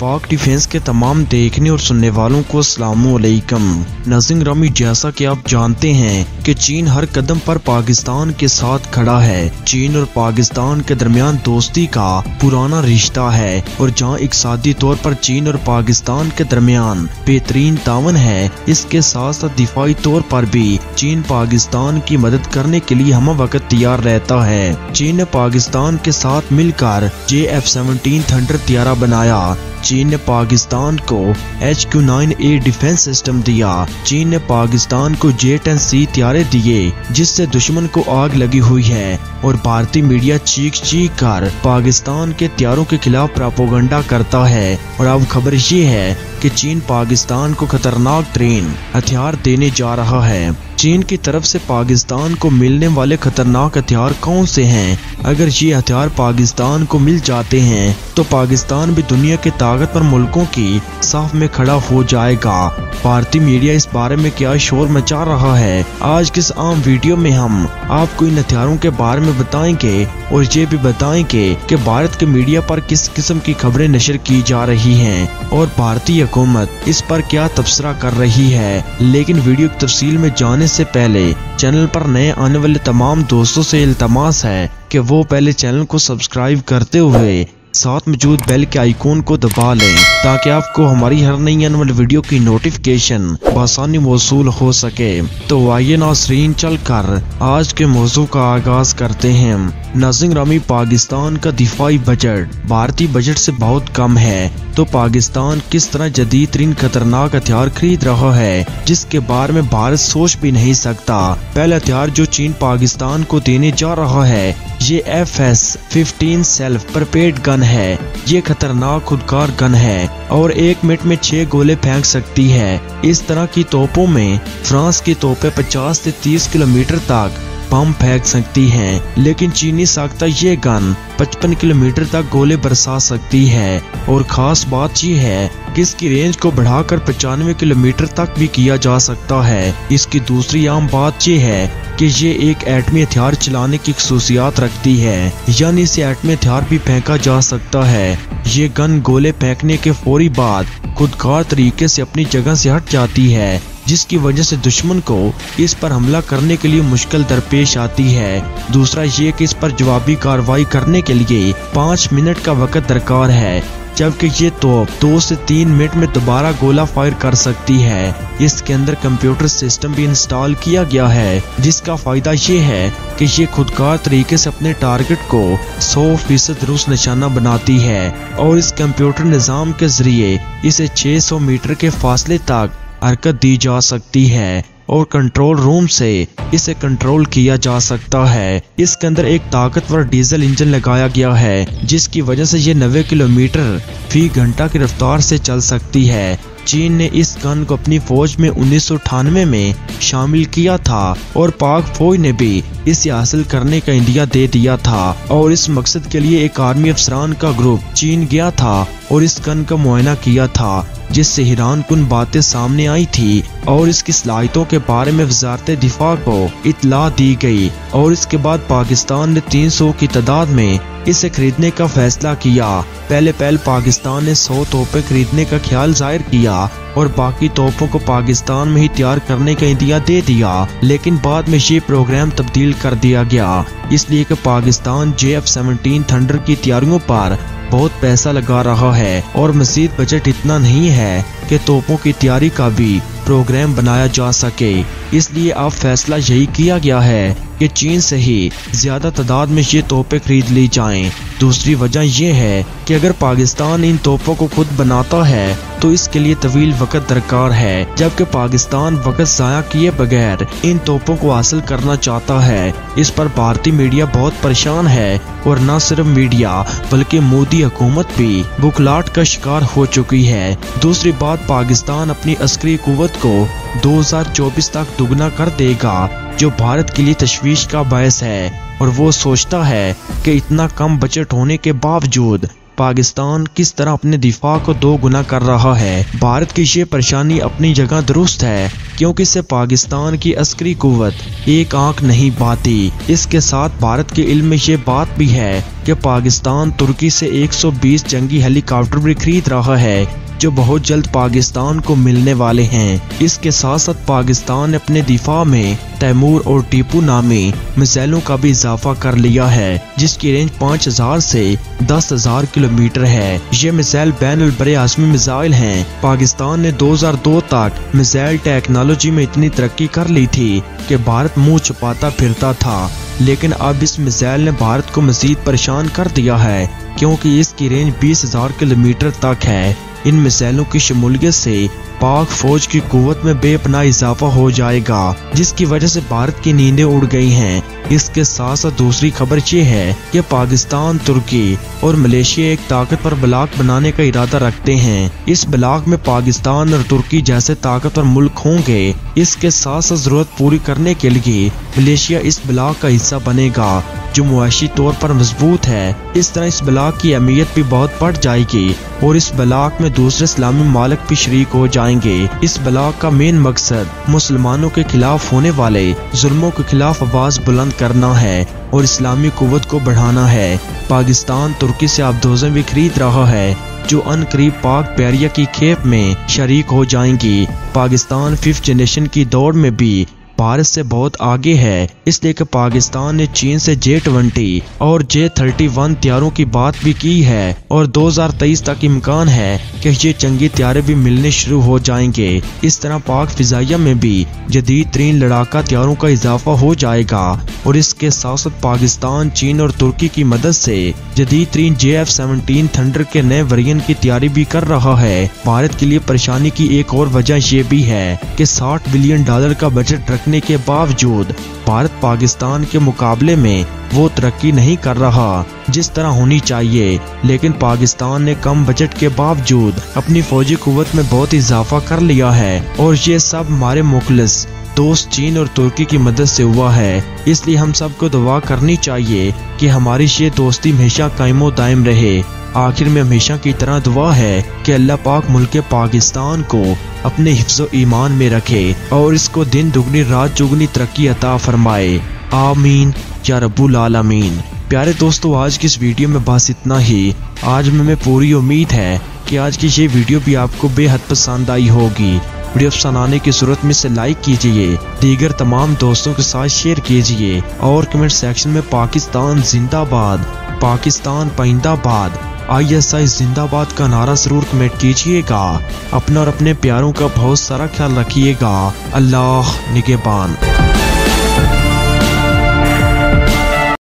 इत्तेफाक डिफेंस के तमाम देखने और सुनने वालों को अस्सलामुअलैकुम। नाज़रीन ग्रामी, जैसा कि आप जानते हैं कि चीन हर कदम पर पाकिस्तान के साथ खड़ा है। चीन और पाकिस्तान के दरमियान दोस्ती का पुराना रिश्ता है और जहां इक़्तिसादी तौर पर चीन और पाकिस्तान के दरमियान बेहतरीन तावन है, इसके साथ साथ दिफाई तौर पर भी चीन पाकिस्तान की मदद करने के लिए हम वक्त तैयार रहता है। चीन ने पाकिस्तान के साथ मिलकर F-17 थंडर तैयारा बनाया। चीन ने पाकिस्तान को HQ-9A डिफेंस सिस्टम दिया। चीन ने पाकिस्तान को J-10C तैयारे दिए, जिससे दुश्मन को आग लगी हुई है और भारतीय मीडिया चीख कर पाकिस्तान के तैयारों के खिलाफ प्रोपेगेंडा करता है। और अब खबर ये है कि चीन पाकिस्तान को खतरनाक तरीन हथियार देने जा रहा है। चीन की तरफ से पाकिस्तान को मिलने वाले खतरनाक हथियार कौन से हैं? अगर ये हथियार पाकिस्तान को मिल जाते हैं तो पाकिस्तान भी दुनिया के ताकतवर मुल्कों की साफ में खड़ा हो जाएगा। भारतीय मीडिया इस बारे में क्या शोर मचा रहा है, आज किस आम वीडियो में हम आपको इन हथियारों के बारे में बताएंगे और ये भी बताएंगे कि भारत के मीडिया पर किस किस्म की खबरें नशर की जा रही हैं और भारतीय हुकूमत इस पर क्या तबसरा कर रही है। लेकिन वीडियो की तफसील में जाने से पहले चैनल पर नए आने वाले तमाम दोस्तों से इल्तमास है कि वो पहले चैनल को सब्सक्राइब करते हुए साथ मौजूद बेल के आइकॉन को दबा लें, ताकि आपको हमारी हर नई आने वाली वीडियो की नोटिफिकेशन बआसानी मौसूल हो सके। तो आइए नाज़रीन, चलकर आज के मौजू का आगाज करते हैं। नाज़रीन ग्रामी, पाकिस्तान का दिफाई बजट भारतीय बजट से बहुत कम है, तो पाकिस्तान किस तरह जदीद तरीन खतरनाक हथियार खरीद रहा है, जिसके बारे में भारत सोच भी नहीं सकता। पहला हथियार जो चीन पाकिस्तान को देने जा रहा है, ये FS-15 सेल्फ परपेट गन है। ये खतरनाक खुदकार गन है और 1 मिनट में 6 गोले फेंक सकती है। इस तरह की तोपों में फ्रांस की तोपें 50 से 30 किलोमीटर तक बम फेंक सकती हैं, लेकिन चीनी साख्ता ये गन 55 किलोमीटर तक गोले बरसा सकती है। और खास बात ये है कि इसकी रेंज को बढ़ाकर 95 किलोमीटर तक भी किया जा सकता है। इसकी दूसरी आम बात ये है कि ये एक एटमी हथियार चलाने की खसूसियात रखती है, यानी इसे एटमी हथियार भी फेंका जा सकता है। ये गन गोले फेंकने के फौरी बाद खुदकार तरीके से अपनी जगह से हट जाती है, जिसकी वजह से दुश्मन को इस पर हमला करने के लिए मुश्किल दरपेश आती है। दूसरा ये कि इस पर जवाबी कार्रवाई करने के लिए 5 मिनट का वक्त दरकार है, जबकि ये तोप 2 से 3 मिनट में दोबारा गोला फायर कर सकती है। इसके अंदर कंप्यूटर सिस्टम भी इंस्टॉल किया गया है, जिसका फायदा ये है कि ये खुदकार तरीके से अपने टारगेट को 100% दुरुस्त निशाना बनाती है और इस कंप्यूटर निज़ाम के जरिए इसे 600 मीटर के फासले तक हरकत दी जा सकती है और कंट्रोल रूम से इसे कंट्रोल किया जा सकता है। इसके अंदर एक ताकतवर डीजल इंजन लगाया गया है, जिसकी वजह से ये 90 किलोमीटर फी घंटा की रफ्तार से चल सकती है। चीन ने इस गन को अपनी फौज में 1998 में शामिल किया था और पाक फौज ने भी इसे हासिल करने का इंडिया दे दिया था। और इस मकसद के लिए एक आर्मी अफसरान का ग्रुप चीन गया था और इस गन का मुआयना किया था, जिससे हैरानकुन बातें सामने आई थी और इसकी सलाहियतों के बारे में वज़ारत दिफा को इत्तला दी गई। और इसके बाद पाकिस्तान ने 300 की तादाद में इसे खरीदने का फैसला किया। पहले पाकिस्तान ने 100 तोपें खरीदने का ख्याल जाहिर किया और बाकी तोपों को पाकिस्तान में ही तैयार करने का इंदिया दे दिया, लेकिन बाद में ये प्रोग्राम तब्दील कर दिया गया, इसलिए कि पाकिस्तान F-17 थंडर की तैयारियों पर बहुत पैसा लगा रहा है और मजीद बजट इतना नहीं है कि तोपों की तैयारी का भी प्रोग्राम बनाया जा सके। इसलिए अब फैसला यही किया गया है कि चीन से ही ज्यादा तादाद में ये तोपें खरीद ली जाएं। दूसरी वजह यह है कि अगर पाकिस्तान इन तोपों को खुद बनाता है तो इसके लिए तवील वक्त दरकार है, जबकि पाकिस्तान वक्त जाया किए बगैर इन तोपों को हासिल करना चाहता है। इस पर भारतीय मीडिया बहुत परेशान है और न सिर्फ मीडिया बल्कि मोदी हुकूमत भी बुखलाहट का शिकार हो चुकी है। दूसरी बात, पाकिस्तान अपनी अस्करी कुव्वत को 2024 तक दुगना कर देगा, जो भारत के लिए तशवीश का बायस है। और वो सोचता है कि इतना कम बजट होने के बावजूद पाकिस्तान किस तरह अपने दिफा को 2 गुना कर रहा है। भारत की ये परेशानी अपनी जगह दुरुस्त है, क्योंकि इससे पाकिस्तान की अस्करी कुव्वत एक आंख नहीं पाती। इसके साथ भारत के इल्म में ये बात भी है कि पाकिस्तान तुर्की से 120 जंगी हेलीकॉप्टर भी खरीद रहा है, जो बहुत जल्द पाकिस्तान को मिलने वाले हैं। इसके साथ साथ पाकिस्तान ने अपने दिफा में तैमूर और टीपू नामी मिसाइलों का भी इजाफा कर लिया है, जिसकी रेंज 5000 से 10,000 किलोमीटर है। ये मिसाइल बैनुल बरे आसमी मिसाइल हैं। पाकिस्तान ने 2002 तक मिसाइल टेक्नोलॉजी में इतनी तरक्की कर ली थी कि भारत मुंह छुपाता फिरता था, लेकिन अब इस मिसाइल ने भारत को मजीद परेशान कर दिया है, क्योंकि इसकी रेंज 20,000 किलोमीटर तक है। इन मिसाइलों की शमूलियत से पाक फौज की कुव्वत में बेपनाह इजाफा हो जाएगा, जिसकी वजह से भारत की नींदें उड़ गई हैं। इसके साथ साथ दूसरी खबर ये है कि पाकिस्तान, तुर्की और मलेशिया एक ताकतवर ब्लॉक बनाने का इरादा रखते हैं। इस ब्लॉक में पाकिस्तान और तुर्की जैसे ताकतवर मुल्क होंगे। इसके साथ साथ जरूरत पूरी करने के लिए मलेशिया इस ब्लॉक का हिस्सा बनेगा, जो मुआशी तौर पर मजबूत है। इस तरह इस ब्लॉक की अहमियत भी बहुत बढ़ जाएगी और इस ब्लॉक में दूसरे इस्लामी मालिक भी शरीक हो जाएंगे। इस ब्लॉक का मेन मकसद मुसलमानों के खिलाफ होने वाले जुल्मों के खिलाफ आवाज बुलंद करना है और इस्लामी कुव्वत को बढ़ाना है। पाकिस्तान तुर्की से आबदोज़ें भी खरीद रहा है, जो अनकरीब पाक बैरिया की खेप में शरीक हो जाएंगी। पाकिस्तान 5th जनरेशन की दौड़ में भी भारत से बहुत आगे है, इसलिए कि पाकिस्तान ने चीन से J-20 और J-31 तैयारों की बात भी की है और 2023 तक इम्कान है कि ये जंगी तैयारे भी मिलने शुरू हो जाएंगे। इस तरह पाक फिजाइया में भी जदीद तरीन लड़ाका तैयारों का इजाफा हो जाएगा और इसके साथ साथ पाकिस्तान चीन और तुर्की की मदद से जदीद तरीन JF-17 थंडर के नए वेरिएंट की तैयारी भी कर रहा है। भारत के लिए परेशानी की एक और वजह ये भी है कि $60 बिलियन का बजट रखने के बावजूद भारत पाकिस्तान के मुकाबले में वो तरक्की नहीं कर रहा जिस तरह होनी चाहिए। लेकिन पाकिस्तान ने कम बजट के बावजूद अपनी फौजी कुव्वत में बहुत इजाफा कर लिया है और ये सब हमारे मुखलिस दोस्त चीन और तुर्की की मदद से हुआ है। इसलिए हम सबको दुआ करनी चाहिए कि हमारी ये दोस्ती हमेशा कायमो दायम रहे। आखिर में हमेशा की तरह दुआ है कि अल्लाह पाक मुल्क पाकिस्तान को अपने हिफ्ज़ो ईमान में रखे और इसको दिन दुगनी रात चौगुनी तरक्की अता फरमाए। आमीन या रब्बुल आलमीन। प्यारे दोस्तों, आज की इस वीडियो में बस इतना ही। आज में पूरी उम्मीद है कि आज की ये वीडियो भी आपको बेहद पसंद आई होगी। वीडियो पसंद आने की सूरत में से लाइक कीजिए, दीगर तमाम दोस्तों के साथ शेयर कीजिए और कमेंट सेक्शन में पाकिस्तान जिंदाबाद, पाकिस्तान पाइंदाबाद, ISI जिंदाबाद का नारा जरूर कमेंट कीजिएगा। अपना और अपने प्यारों का बहुत सारा ख्याल रखिएगा। अल्लाह निगहबान।